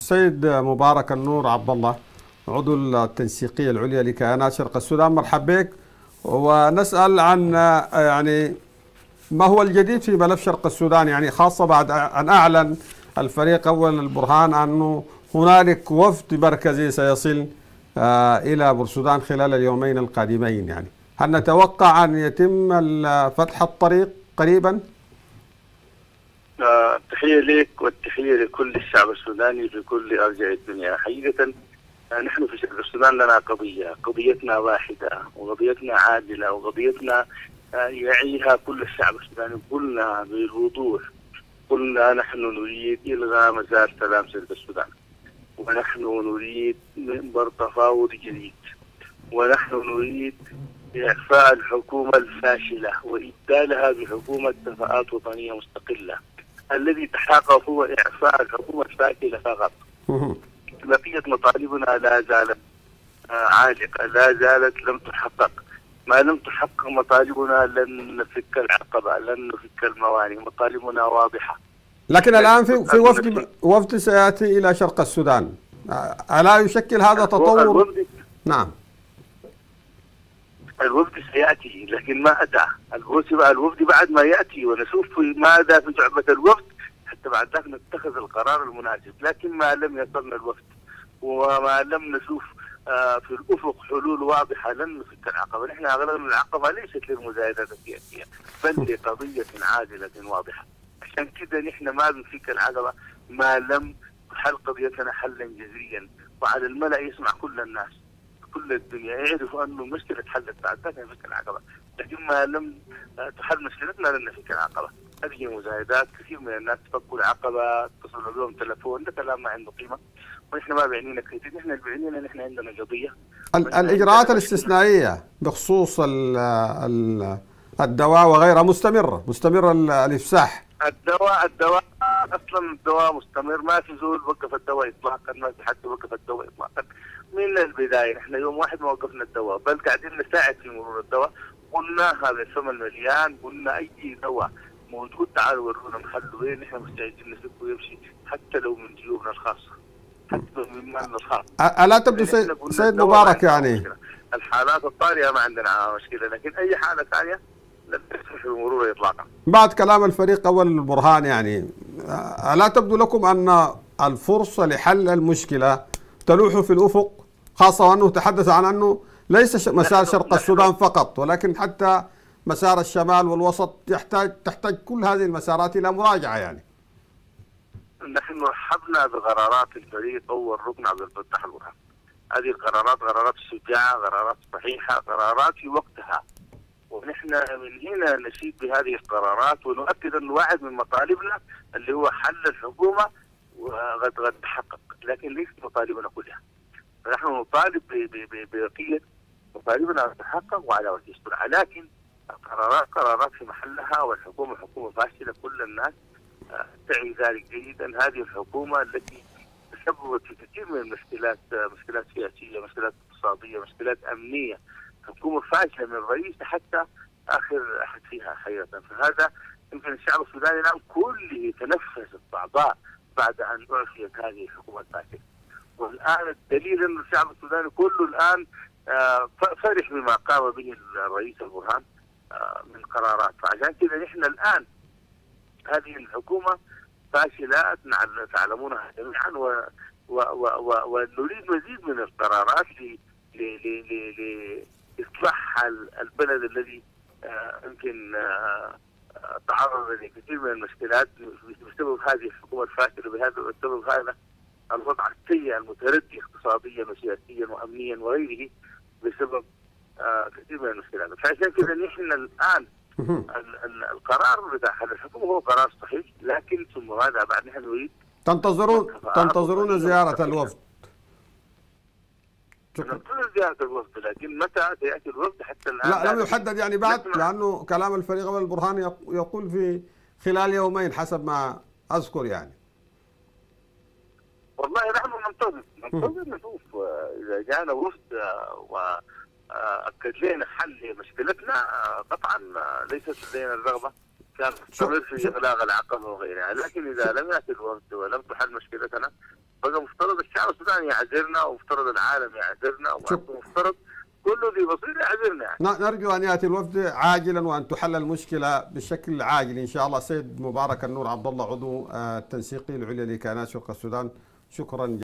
سيد مبارك النور عبد الله، عضو التنسيقية العليا لكيانات شرق السودان، مرحبا بك. ونسأل عن يعني ما هو الجديد في ملف شرق السودان، يعني خاصة بعد أن أعلن الفريق أول البرهان أنه هنالك وفد مركزي سيصل إلى بورسودان خلال اليومين القادمين. يعني هل نتوقع أن يتم فتح الطريق قريبا؟ التحية لك والتحية لكل الشعب السوداني في كل أرجاء الدنيا. حقيقة نحن في شرق السودان لنا قضيتنا واحدة وقضيتنا عادلة وقضيتنا يعيها كل الشعب السوداني. قلنا بالوضوح، قلنا نحن نريد إلغاء مسار سلام شرق السودان، ونحن نريد منبر تفاوض جديد، ونحن نريد إعفاء الحكومة الفاشلة وإبدالها بحكومة كفاءات وطنية مستقلة. الذي تحقق هو إعفاء الحكومة الفاشلة فقط. بقية مطالبنا لا زالت عالقة، لا زالت لم تحقق. ما لم تحقق مطالبنا لن نفك العقبة، لن نفك الموانع. مطالبنا واضحة. لكن الآن في وفد سيأتي إلى شرق السودان، ألا يشكل هذا تطور؟ نعم، الوفد سيأتي لكن ما أتى. الوفد بعد ما يأتي ونشوف ماذا في جعبة الوفد حتى بعد ذلك نتخذ القرار المناسب. لكن ما لم يصلنا الوفد وما لم نشوف في الأفق حلول واضحة لن نفك العقبة. نحن أغلبنا العقبة ليست للمزايدات السياسية بل لقضية عادلة واضحة. عشان كده نحن ما بنفك العقبة ما لم تحل قضيتنا حلا جذريا وعلى الملأ يسمع كل الناس، كل الدنيا يعرفوا أنه المشكلة تحلت بعد ذلك نفك العقبة. لكن ما لم تحل مشكلتنا لن نفك العقبة. هذه مزايدات. كثير من الناس تفكوا العقبة، اتصلوا بهم تلفون، ده كلام ما عنده قيمة. ونحن ما بيعنينا كثير، نحن اللي بيعنينا نحن عندنا قضية. الإجراءات الاستثنائية بخصوص الدواء وغيرها مستمرة الإفساح. الدواء أصلا الدواء مستمر، ما في زول وقف الدواء إطلاقا، ما في حد وقف الدواء إطلاقا من البداية. نحن يوم واحد ما وقفنا الدواء بل قاعدين نساعد في مرور الدواء. قلنا هذا الفم المليان، قلنا أي دواء موجود تعالوا ورونا محله وين، نحن مستعدين نسلكه ويمشي حتى لو من جيوبنا الخاصة، حتى لو من مالنا الخاص. ألا تبدو سيد مبارك يعني الحالات الطارئة ما عندنا مشكلة، لكن أي حالة ثانية لا تسمح بمرورها إطلاقا. بعد كلام الفريق أول البرهان، يعني ألا تبدو لكم أن الفرصة لحل المشكلة تلوح في الأفق، خاصة وأنه تحدث عن أنه ليس مسار شرق السودان فقط ولكن حتى مسار الشمال والوسط تحتاج كل هذه المسارات إلى مراجعة؟ يعني نحن رحبنا بقرارات الفريق أول ركن عبد الفتاح البرهان. هذه القرارات قرارات شجاعة، قرارات صحيحة، قرارات في وقتها، ونحن من هنا نشيد بهذه القرارات ونؤكد أن واحد من مطالبنا اللي هو حل الحكومة وقد تحقق، لكن ليس مطالبنا كلها. نحن نطالب ببقية مطالبنا أن تتحقق وعلى وجه السرعة، لكن القرارات قرارات في محلها، والحكومة حكومة فاشلة كل الناس تعي ذلك جيدا. هذه الحكومة التي تسببت في كثير من المشكلات، مشكلات سياسية، مشكلات اقتصادية، مشكلات أمنية. حكومة فاشلة من الرئيس حتى آخر أحد فيها حقيقة. فهذا يمكن الشعب السوداني الآن كله تنفس الضعضاء بعد أن أعفيت هذه الحكومة الفاشلة. والآن الدليل أن الشعب السوداني كله الآن فرح بما قام به الرئيس البرهان من قرارات. فعشان كذا نحن الآن هذه الحكومة فاشلة تعلمونها جميعا، ونريد مزيد من القرارات لإصلاح البلد الذي يمكن تعرض لكثير من المشكلات بسبب هذه الحكومة الفاشلة، بسبب هذا الوضع السيء المتردي اقتصاديا وسياسيا وأمنيا وغيره، بسبب كثير من المشكلات. فعشان كذا نحن الآن القرار بتاع الحكومة هو قرار صحيح، لكن ثم ماذا بعد؟ نحن نريد تنتظرون زيارة الوفد. ننتظر زيارة الوفد، لكن متى سيأتي الوفد حتى الآن لا لم يحدد يعني بعد، لأنه كلام الفريق والبرهان يقول في خلال يومين حسب ما أذكر يعني. والله نحن ننتظر نشوف إذا جاءنا وفد وأكد لنا حل مشكلتنا. طبعا ليست لدينا الرغبة كان نستمر في إغلاق العقبة وغيرها، لكن إذا لم يأتي الوفد ولم تحل مشكلتنا بقى مفترض السودان يعذرنا ومفترض العالم يعذرنا ومفترض كل ذي بصير يعذرنا يعني. نرجو أن يأتي الوفد عاجلا وأن تحل المشكلة بشكل عاجل إن شاء الله. سيد مبارك النور عبد الله، عضو التنسيقية العليا لكيانات شرق السودان، شكرا.